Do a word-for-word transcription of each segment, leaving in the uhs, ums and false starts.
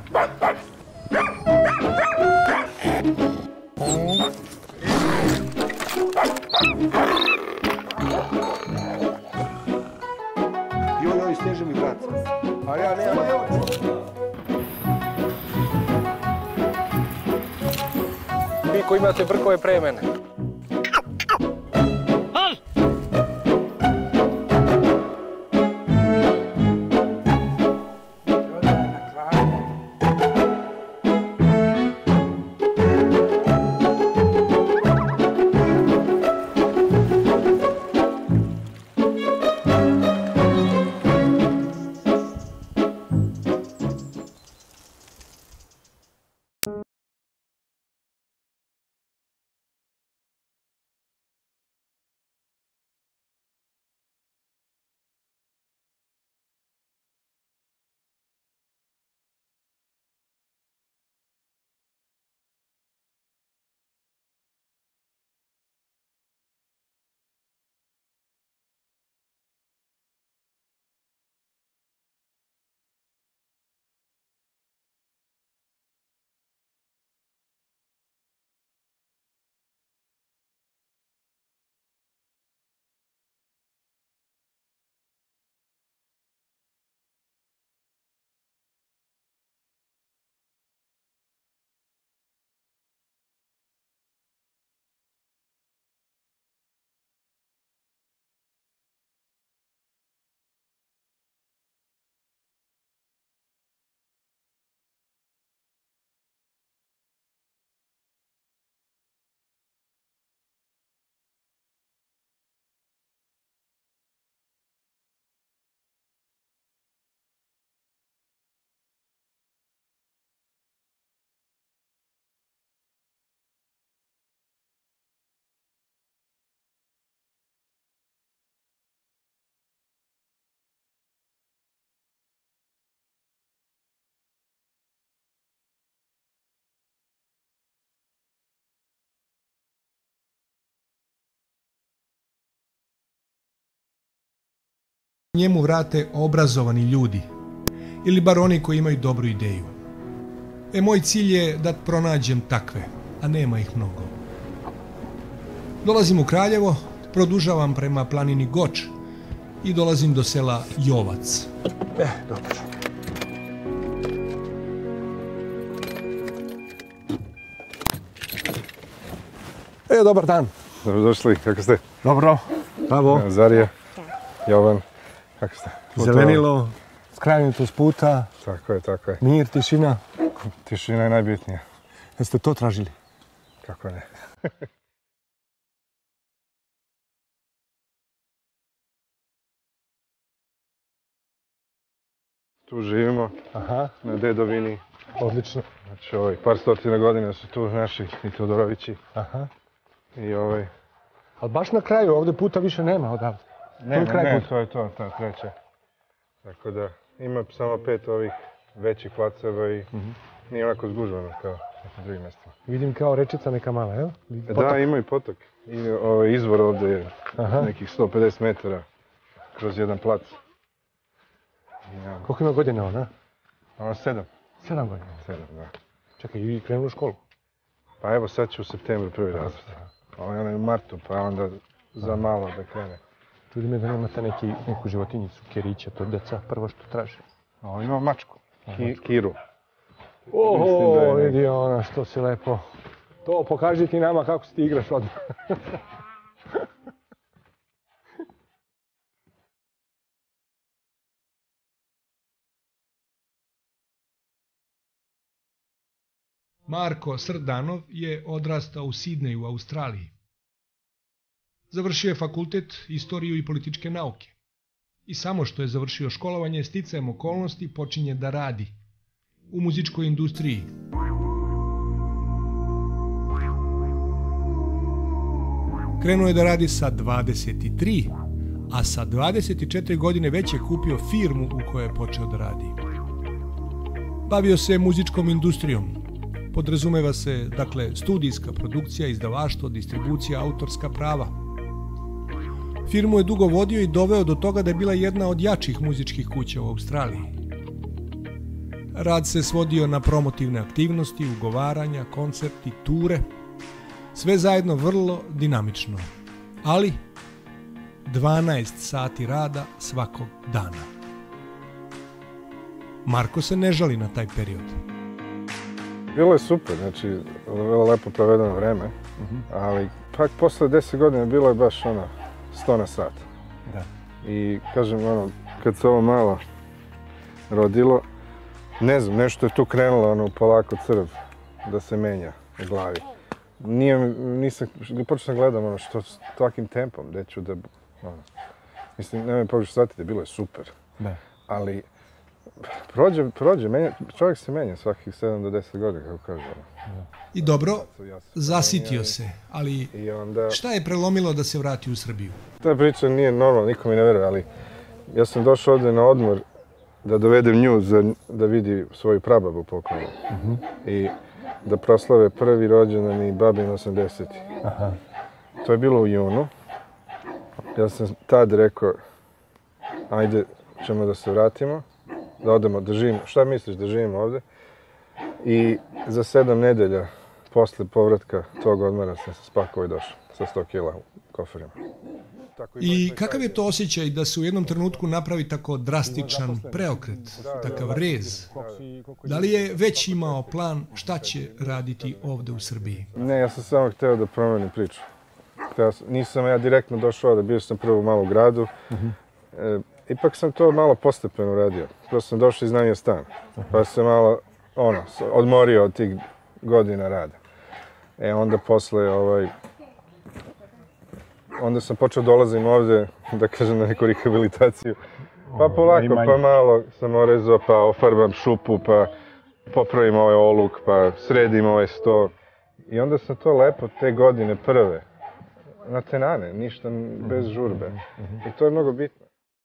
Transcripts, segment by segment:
I ono isteže mi vrat. A ja nemam oči. Vi koji imate brkove pre mene. Njemu vrate obrazovani ljudi, ili bar oni koji imaju dobru ideju. E, moj cilj je da pronađem takve, a nema ih mnogo. Dolazim u Kraljevo, produžavam prema planini Goč i dolazim do sela Jovac. E, dobro. E, dobar dan. Dobrodošli, kako ste? Dobro. Bravo. Zarija, Jovan, kako ste? Zelenilo, skrajnutost puta. Tako je, tako je. Mir, tišina. Tišina je najbitnija. Jeste to tražili? Kako ne? Tu živimo, Aha. na Dedovini. Odlično. Znači, ovaj, par stotina godina su tu naši i Todorovići. Aha. I ovaj... Ali baš na kraju, ovdje puta više nema odavde. Ne, ne, ne, to je to, ta treća. Tako da, ima samo pet ovih većih placeva i nije onako zgužvano kao na drugim mjestima. Vidim kao rečica neka mala, jel? Da, ima i potok. I ovaj izvor ovdje je nekih sto pedeset metara kroz jedan plac. Koliko ima godina ona? Ona sedam. Sedam godina? Sedam, da. Čekaj, i krenu u školu? Pa evo sad će u septembru prvi razred. Ona je u martu, pa onda za malo da krene. Čudi me da nemate neki, neku životinjicu, kjerića, to deca prvo što traže. O, ima mačku, Ki, kiru. Oho, vidi ona što si lepo. To pokaži ti nama kako si ti igraš odmah. Marko Srdanov je odrastao u Sidneju u Australiji. Završio je fakultet istoriju i političke nauke. I samo što je završio školovanje, sticajem okolnosti počinje da radi u muzičkoj industriji. Krenuo je da radi sa dvadeset tri, a sa dvadeset četiri godine već je kupio firmu u kojoj je počeo da radi. Bavio se muzičkom industrijom. Podrazumeva se, dakle, studijska produkcija, izdavaštvo, distribucija, autorska prava. Firmu je dugo vodio i doveo do toga da je bila jedna od jačih muzičkih kuća u Australiji. Rad se svodio na promotivne aktivnosti, ugovaranja, koncerti, ture. Sve zajedno vrlo dinamično. Ali dvanaest sati rada svakog dana. Marko se ne žali na taj period. Bilo je super, znači, vrlo lepo provedeno vreme, ali pak posle deset godina bilo je baš ono, sto na sat. Da. I kažem, ono, kad se ovo malo rodilo, ne znam, nešto je tu krenulo, ono, polako crv da se menja u glavi. Nije, nisam, počeo sam gledam, ono, što s takvim tempom, gde ću da, ono, mislim, nemoj pogrešno shvatiti, bilo je super. Da. Ali, prođe, prođe, menja, čovjek se menja svakih sedam do deset godina, kako kaže. Ono. I dobro, zasitio se, ali I onda, šta je prelomilo da se vrati u Srbiju? ta priča nije normalna, niko mi ne veruje, ali ja sam došao ovde na odmor da dovedem nju za, da vidi svoju prababu pokojnu. Mhm. I da proslave prvi rođendan i babin osamdeseti. Aha. To je bilo u junu. Ja sam tad rekao, ajde ćemo da se vratimo, da odemo, da živimo. Šta misliš da živimo ovde? I za sedam nedelja posle povratka tog odmora sam se spakovao i došao sa sto kila u koferima. I kakav je to osjećaj da se u jednom trenutku napravi tako drastičan preokret, takav rez? Da li je već imao plan šta će raditi ovde u Srbiji? Ne, ja sam samo hteo da promenim priču. Hteo sam, nisam ja direktno došao ovde, bio sam prvo u malom gradu. E, ipak sam to malo postepeno radio. Prvo sam došao i iznajmio stan. Pa sam malo, ono, odmorio od tih godina rada. E, onda posle, ovaj, onda sam počeo dolazim ovde, da kažem, na neku rehabilitaciju. Pa polako, pa malo sam orezao, pa ofarbam šupu, pa popravim ovaj oluk, pa sredim ovaj sto. I onda sam to lepo te godine prve, na tenane, ništa bez žurbe. I to je mnogo bitno.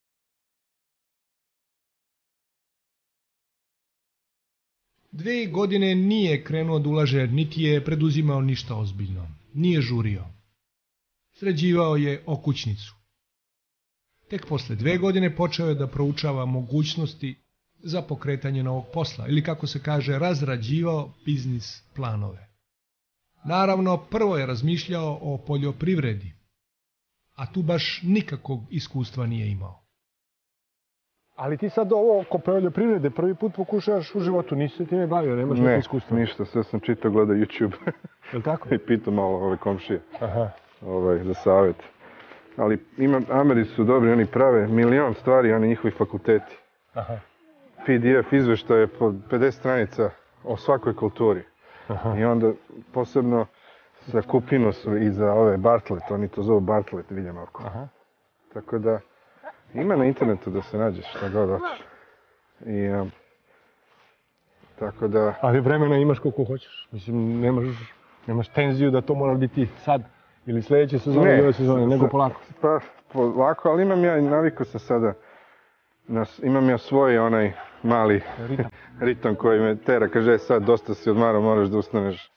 Dve godine nije krenuo da ulaže, niti je preduzimao ništa ozbiljno. Nije žurio. Sređivao je okućnicu. Tek posle dve godine počeo je da proučava mogućnosti za pokretanje novog posla, ili kako se kaže, razrađivao biznis planove. Naravno, prvo je razmišljao o poljoprivredi, a tu baš nikakvog iskustva nije imao. Ali ti sad ovo oko poljoprivrede prvi put pokušavaš u životu, nisi se time bavio, nemaš neko iskustva? Ne, ništa, sve sam čitao, gledao YouTube. Je li tako? I pitao malo ove komšije. Aha. Ovaj, za savjet. Ali ima, Ameri su dobri, oni prave milion stvari, oni njihovi fakulteti. Aha. P D F izveštaje po pedeset stranica o svakoj kulturi. Aha. I onda posebno za kupinu su i za ove Bartlett, oni to zovu Bartlett, vidim oko. Aha. Tako da ima na internetu da se nađeš šta god hoćeš. I, um, tako da... Ali vremena imaš koliko hoćeš. Mislim, nemaš, nemaš tenziju da to mora biti sad ili sljedeće sezone ili ove sezone, nego polako. Pa, polako, ali imam ja i navikao sam sada, nas, imam ja svoj onaj mali ritam, ritam koji me tera, kaže sad dosta si odmarao, moraš da ustaneš.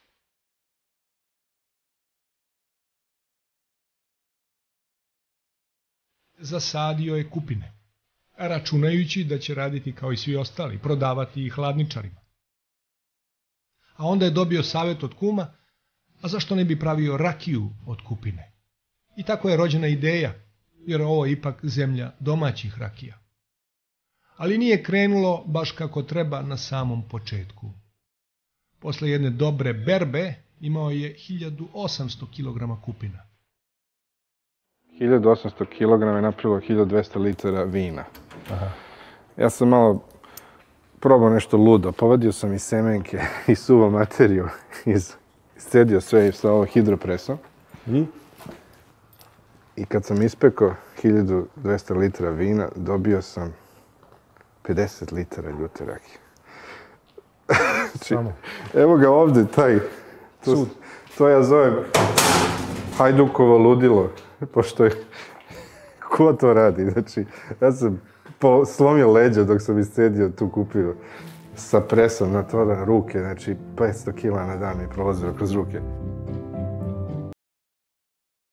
Zasadio je kupine, računajući da će raditi kao i svi ostali, prodavati ih hladničarima. A onda je dobio savjet od kuma, a zašto ne bi pravio rakiju od kupine? I tako je rođena ideja, jer ovo je ipak zemlja domaćih rakija. Ali nije krenulo baš kako treba na samom početku. Posle jedne dobre berbe imao je hiljadu osamsto kilograma kupina. hiljadu osamsto kilograma je napravilo hiljadu dvesta litara vina. Aha. Ja sam malo probao nešto ludo, povadio sam i semenke i suvo materiju, iz, iscedio sve sa ovo hidropresom. I? I kad sam ispekao hiljadu dvesta litara vina, dobio sam pedeset litara ljute rakije. Znači, evo ga ovde, taj, to, to ja zovem Hajdukovo ludilo, pošto je, ko to radi? Znači, ja sam po, slomio leđa dok sam iscedio tu kupinu sa presom na to na ruke, znači petsto kila na dan mi prolazilo kroz ruke.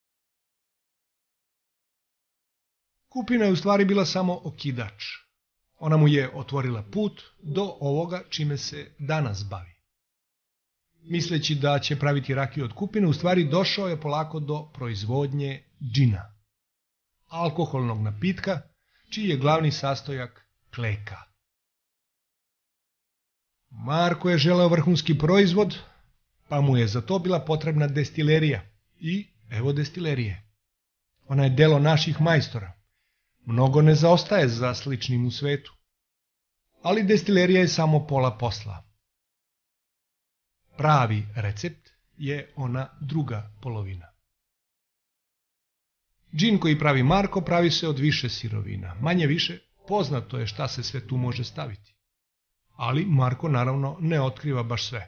Kupina je u stvari bila samo okidač. Ona mu je otvorila put do ovoga čime se danas bavi. Misleći da će praviti rakiju od kupina, u stvari došao je polako do proizvodnje džina, alkoholnog napitka, čiji je glavni sastojak kleka. Marko je želeo vrhunski proizvod, pa mu je za to bila potrebna destilerija. I evo destilerije. Ona je delo naših majstora. Mnogo ne zaostaje za sličnim u svetu. Ali destilerija je samo pola posla. Pravi recept je ona druga polovina. Džin koji pravi Marko pravi se od više sirovina. Manje više poznato je šta se sve tu može staviti. Ali Marko naravno ne otkriva baš sve.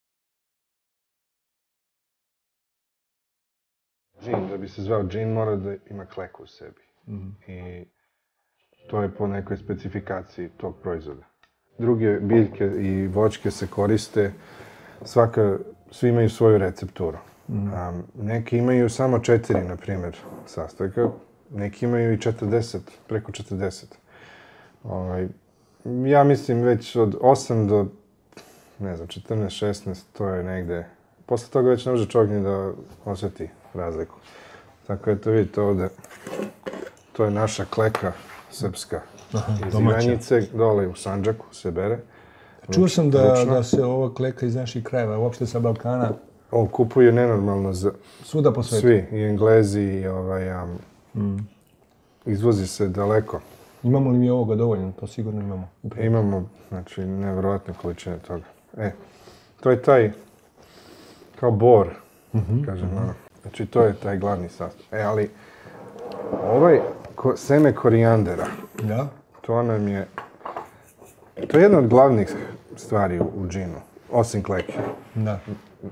Džin, da bi se zvao džin, mora da ima kleku u sebi. Mm. I to je po nekoj specifikaciji tog proizvoda. Druge biljke i voćke se koriste, svaka, svi imaju svoju recepturu. Mm. Um, neki imaju samo četiri, na primjer, sastojka, neki imaju i četrdeset, preko četrdeset. Ovaj, ja mislim već od osam do, ne znam, četrnaest, šesnaest, to je negde. Posle toga već ne može čovjek ni da osjeti razliku. Tako eto, vidite ovde, to je naša kleka srpska. Aha, iz Ivanjice, dole u Sandžaku se bere. Čuo sam da, da se ova kleka iz naših krajeva, uopšte sa Balkana, on kupuje nenormalno za... Svuda po svetu. Svi, i Englezi, i ovaj, um, mm. izvozi se daleko. Imamo li mi ovoga dovoljno? To sigurno imamo. Upravo. Imamo, znači, nevjerovatne količine toga. E, to je taj, kao bor, mm-hmm. kažem, mm-hmm. ono. Znači, to je taj glavni sastav. E, ali, ovaj ko, seme korijandera, da? To nam je, to je jedna od glavnih stvari u, u džinu, osim kleke. Da.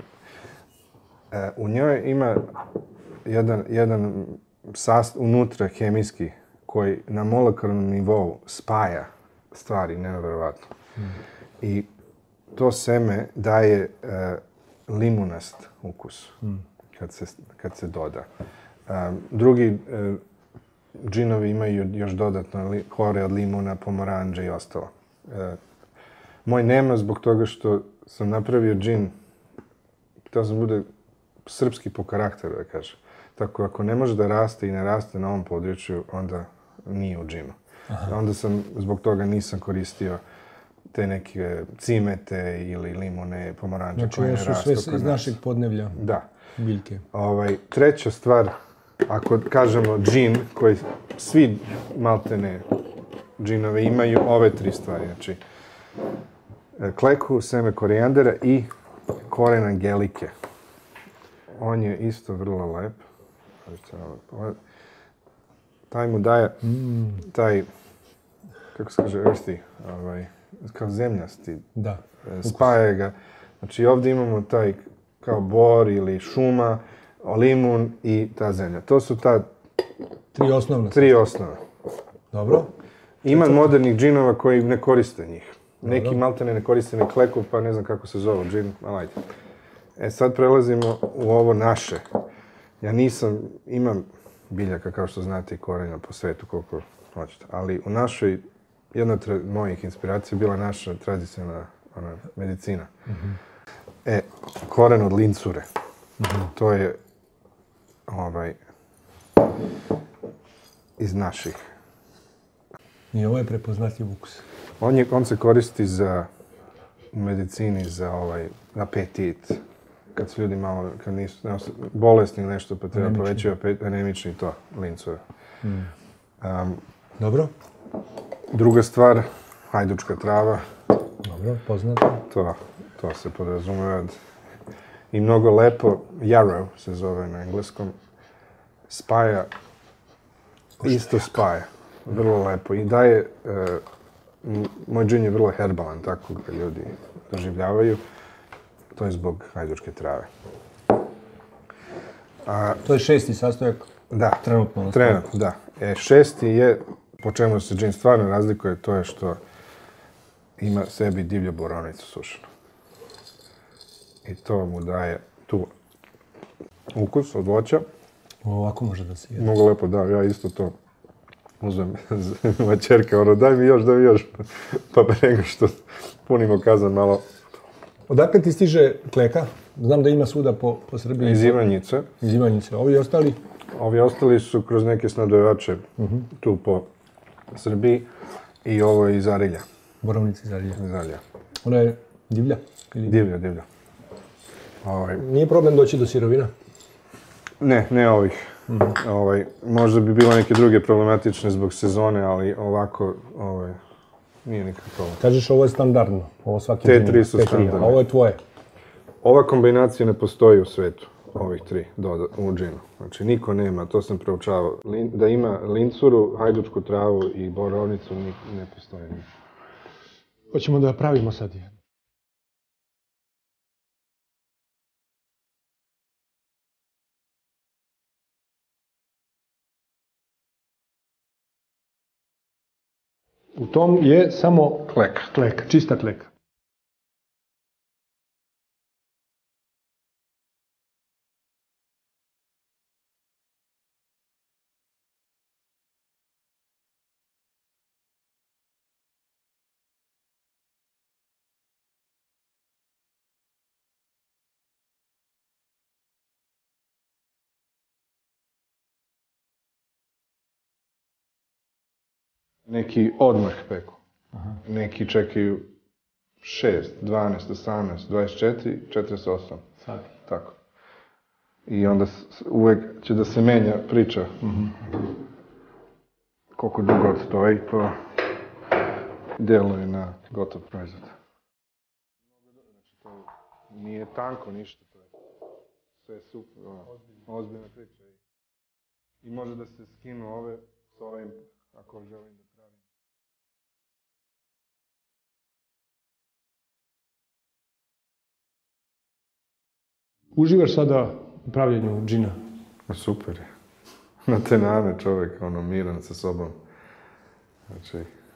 E, u njoj ima jedan, jedan sastav unutra hemijski koji na molekularnom nivou spaja stvari, nevjerovatno. Mm. I to seme daje e, limunast ukus mm. kad, se, kad se doda. E, drugi e, džinovi imaju još dodatno li, kore od limuna, pomoranđa i ostalo. E, moj nema zbog toga što sam napravio džin, htio sam bude srpski po karakteru, da kažem. Tako, ako ne može da raste i ne raste na ovom području, onda nije u džinu. Aha. Onda sam, zbog toga nisam koristio te neke cimete ili limune, pomoranđe znači, koje ne rastu. Znači, sve iz našeg podnevlja, da. Biljke. Ovaj, treća stvar, ako kažemo džin, koji svi maltene džinove imaju ove tri stvari. Znači, kleku, seme korijandera i koren angelike. On je isto vrlo lep. Taj mu daje mm. taj, kako se kaže, earthy, ovaj, kao zemljasti. Da. Spaje ga. Znači ovdje imamo taj kao bor ili šuma, limun i ta zemlja. To su ta tri osnovne. Tri osnove. Dobro. Ima modernih džinova koji ne koriste njih. Dobro. Neki maltene ne koriste ni kleku, pa ne znam kako se zove džin, ali ajde. E sad prelazimo u ovo naše. Ja nisam, imam biljaka, kao što znate, i korenja po svetu, koliko hoćete. Ali u našoj, jedna od mojih inspiracija je bila naša tradicionalna ona, medicina. Mm-hmm. E, koren od lincure. Mm-hmm. To je ovaj, iz naših. I ovo je prepoznatljiv ukus. On, je, on se koristi za, u medicini za ovaj, apetit. Kad su ljudi malo, kad nisu bolesni ili nešto, pa treba poveći anemični to, lincure. Mm. Um, Dobro. Druga stvar, hajdučka trava. Dobro, poznato. To, to se podrazumeva. I mnogo lepo, yarrow se zove na engleskom, spaja, isto spaja. Vrlo lepo. I daje, uh, moj džin je vrlo herbalan, tako ga ljudi doživljavaju. To je zbog hajdučke trave. A, to je šesti sastojak? Da. Trenutno? Trenutno, da. E, šesti je, po čemu se džin stvarno razlikuje, to je što ima sebi divlju borovnicu sušenu. I to mu daje tu ukus od voća. Ovako može da se jede. Mogu lepo, da, ja isto to uzmem, moja čerka, ono, daj mi još, daj mi još. Pa pre nego što punimo kazan malo. Odakle ti stiže kleka? Znam da ima svuda po, po Srbiji. Iz Ivanjice. Iz Ivanjice. Ovi ostali? Ovi ostali su kroz neke snabdevače uh-huh. tu po Srbiji i ovo je iz Arilja. Borovnica iz Arilja. Iz Arilja. Ona je divlja? Ili... Divlja, divlja. Ovaj... Nije problem doći do sirovina? Ne, ne ovih. Uh-huh. Ovaj, možda bi bilo neke druge problematične zbog sezone, ali ovako ovaj, nije nikakav problem. Kažeš ovo je standardno? Ovo svaki Te tri su standardne. A ovo je tvoje? Ova kombinacija ne postoji u svetu, ovih tri, doda, u džinu. Znači, niko nema, to sam proučavao. Lin, da ima lincuru, hajdučku travu i borovnicu, ne, ne postoji. Hoćemo da pravimo sad. U tom je samo kleka. Kleka, čista kleka. Neki odmah peku. Aha. Neki čekaju šest, dvanaest, osamnaest, dvadeset četiri, četrdeset osam. Sati. Tako. I onda uvek će da se menja priča. Uh-huh. Koliko dugo stoji, to deluje na gotov proizvod. Znači, to nije tanko ništa, to je sve super, ozbiljna priča. I može da se skinu ove s ovim, ako želim da pravim. Uživaš sada u pravljenju džina? Super je. Na te nane čovjek, ono, miran sa sobom. Znači,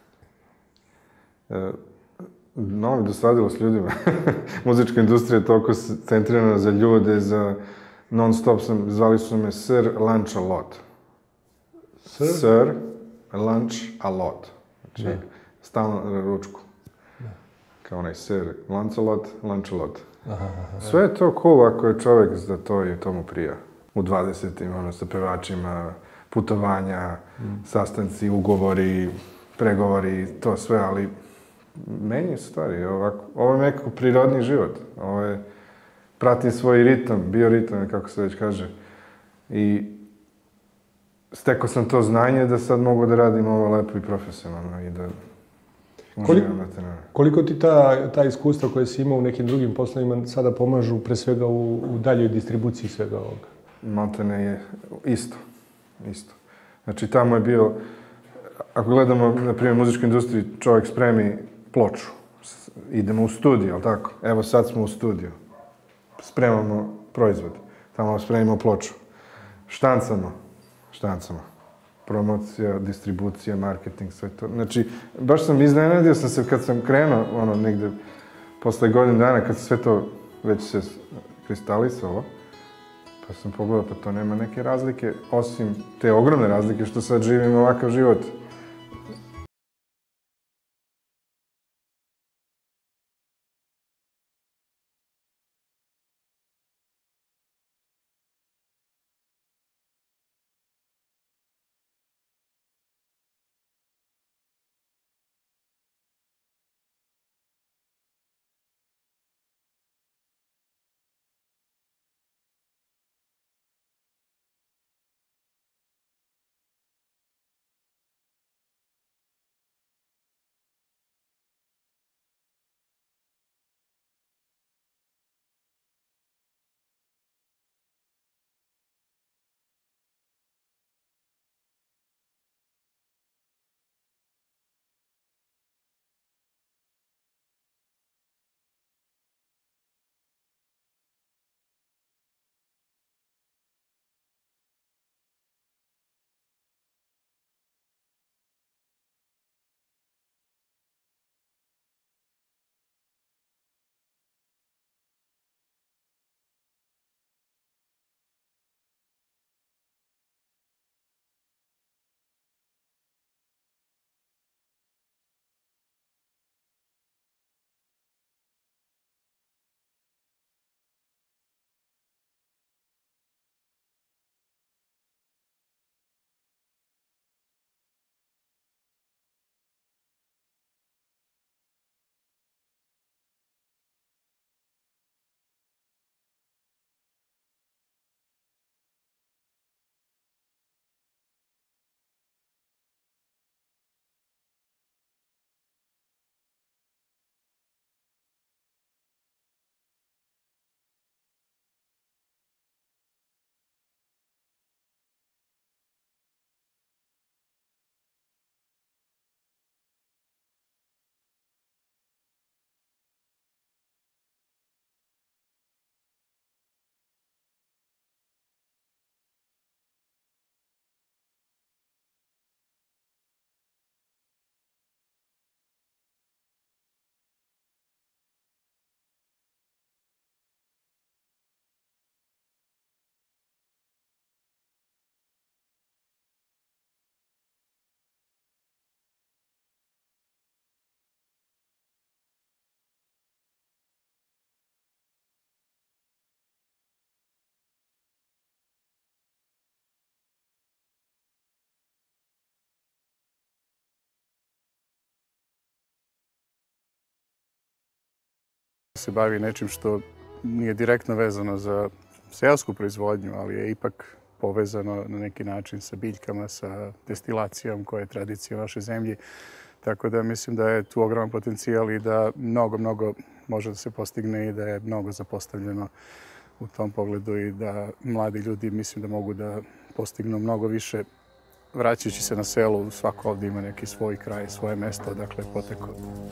e, no, mi dosadilo s ljudima. Muzička industrija je toliko centrirana za ljude, za non-stop sam, zvali su me Sir Lunch a Lot. Sir? Sir Lunch a Lot. Znači, ne. Stalno na ručku. Ne. Kao onaj Sir Lancelot, Lunch a Lot. Aha, aha, sve je to cool ako je čovjek za to i to mu prija. U dvadesetim, ono, sa pevačima, putovanja, mm. sastanci, ugovori, pregovori, to sve, ali menjaju stvari. Ovako, ovo je nekako prirodni život. Ovo je, prati svoj ritam, bioritam, kako se već kaže. I stekao sam to znanje da sad mogu da radim ovo lepo i profesionalno i da uživam na tenore. Koliko ti ta, ta iskustva koje si imao u nekim drugim poslovima sada pomažu pre svega u, u daljoj distribuciji svega ovoga? Maltene je isto. Isto. Znači, tamo je bio, ako gledamo, na primjer, muzičku industriju, čovjek spremi ploču. Idemo u studiju, ali tako? Evo sad smo u studiju. Spremamo proizvod. Tamo spremimo ploču. Štancamo. Štancamo. Promocija, distribucija, marketing, sve to. Znači, baš sam iznenadio sam se kad sam krenuo, ono, negde, posle godinu dana, kad sve to već se kristalisalo, pa sam pogledao, pa to nema neke razlike, osim te ogromne razlike što sad živim ovakav život. se bavi nečim što nije direktno vezano za seosku proizvodnju, ali je ipak povezano na neki način sa biljkama, sa destilacijom koja je tradicija u našoj zemlji. Tako da mislim da je tu ogroman potencijal i da mnogo, mnogo može da se postigne i da je mnogo zapostavljeno u tom pogledu i da mladi ljudi mislim da mogu da postignu mnogo više vraćajući se na selo. Svako ovdje ima neki svoj kraj, svoje mesto odakle je potekao.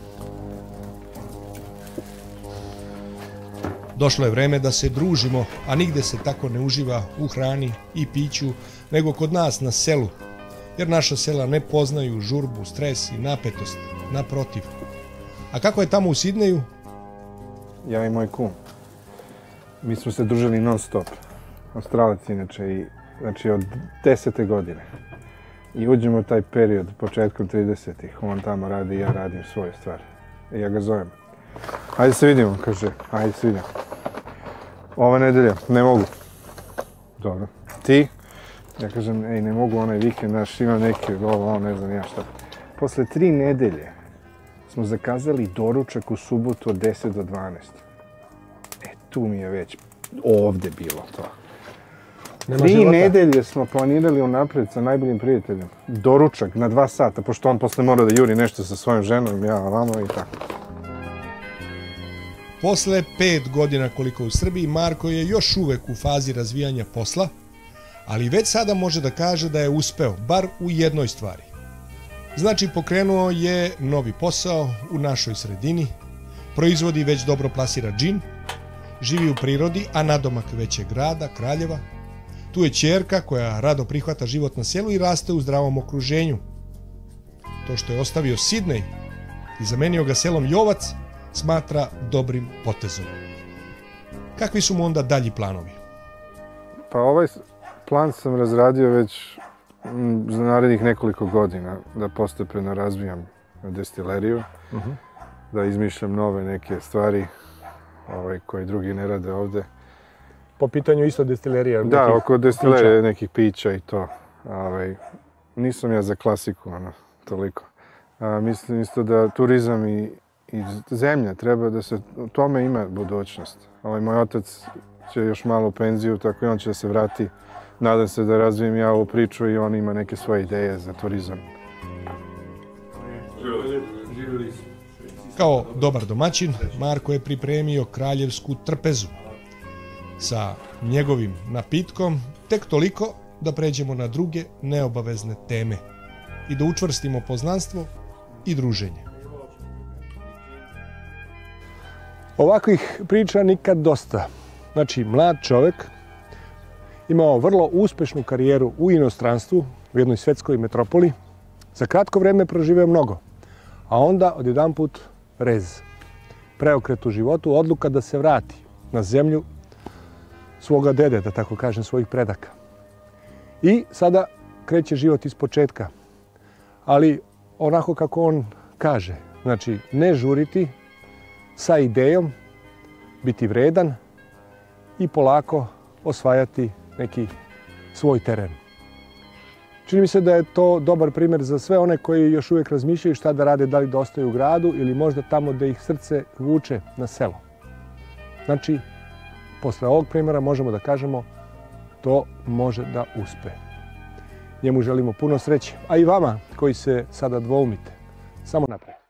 Došlo je vreme da se družimo, a nigde se tako ne uživa u hrani i piću nego kod nas na selu, jer naša sela ne poznaju žurbu, stres i napetost, naprotiv. A kako je tamo u Sidneju? Ja i moj kum. Mi smo se družili non stop. Australac inače, i, znači od desete godine. I uđemo u taj period, početkom tridesetih. On tamo radi i ja radim svoje stvari. I ja ga zovem. Ajde se vidimo, kaže. Ajde se vidimo. Ova nedelja, ne mogu. Dobro. Ti? Ja kažem, ej, ne mogu onaj vikend, naš, imam neke, ovo, ovo, ne znam ja šta. Posle tri nedelje smo zakazali doručak u subotu od deset do dvanaest. E, tu mi je već ovde bilo to. Nema Tri života. nedelje smo planirali unapred sa najboljim prijateljem. Doručak na dva sata, pošto on posle mora da juri nešto sa svojom ženom, ja vamo i tako. Posle pet godina koliko u Srbiji, Marko je još uvek u fazi razvijanja posla, ali već sada može da kaže da je uspeo, bar u jednoj stvari. Znači, pokrenuo je novi posao u našoj sredini, proizvodi već dobro plasira džin, živi u prirodi, a nadomak većeg grada, Kraljeva. Tu je ćerka koja rado prihvata život na selu i raste u zdravom okruženju. To što je ostavio Sidnej i zamenio ga selom Jovac, smatra dobrim potezom. Kakvi su mu onda dalji planovi? Pa ovaj plan sam razradio već za narednih nekoliko godina, da postepeno razvijam destileriju, uh-huh. da izmišljam nove neke stvari ovaj, koje drugi ne rade ovde. Po pitanju isto destilerija? Da, oko destilerije, nekih pića i to. Ovaj, nisam ja za klasiku, ono, toliko. A, mislim isto da turizam i, i zemlja treba da se, u tome ima budućnost. Ovaj, moj otac će još malo u penziju, tako i on će da se vrati. Nadam se da razvijem ja ovu priču i on ima neke svoje ideje za turizam. Kao dobar domaćin, Marko je pripremio kraljevsku trpezu sa njegovim napitkom, tek toliko da pređemo na druge neobavezne teme i da učvrstimo poznanstvo i druženje. Ovakvih priča nikad dosta. Znači, mlad čovjek imao vrlo uspešnu karijeru u inostranstvu, u jednoj svetskoj metropoli. Za kratko vreme proživeo mnogo, a onda odjedanput rez. Preokret u životu, odluka da se vrati na zemlju svoga dede, da tako kažem, svojih predaka. I sada kreće život iz početka, ali onako kako on kaže, znači ne žuriti, sa idejom, biti vredan i polako osvajati neki svoj teren. Čini mi se da je to dobar primjer za sve one koji još uvijek razmišljaju šta da rade, da li da ostaju u gradu ili možda tamo da ih srce vuče na selo. Znači, posle ovog primjera možemo da kažemo to može da uspe. Njemu želimo puno sreće, a i vama koji se sada dvoumite. Samo napred.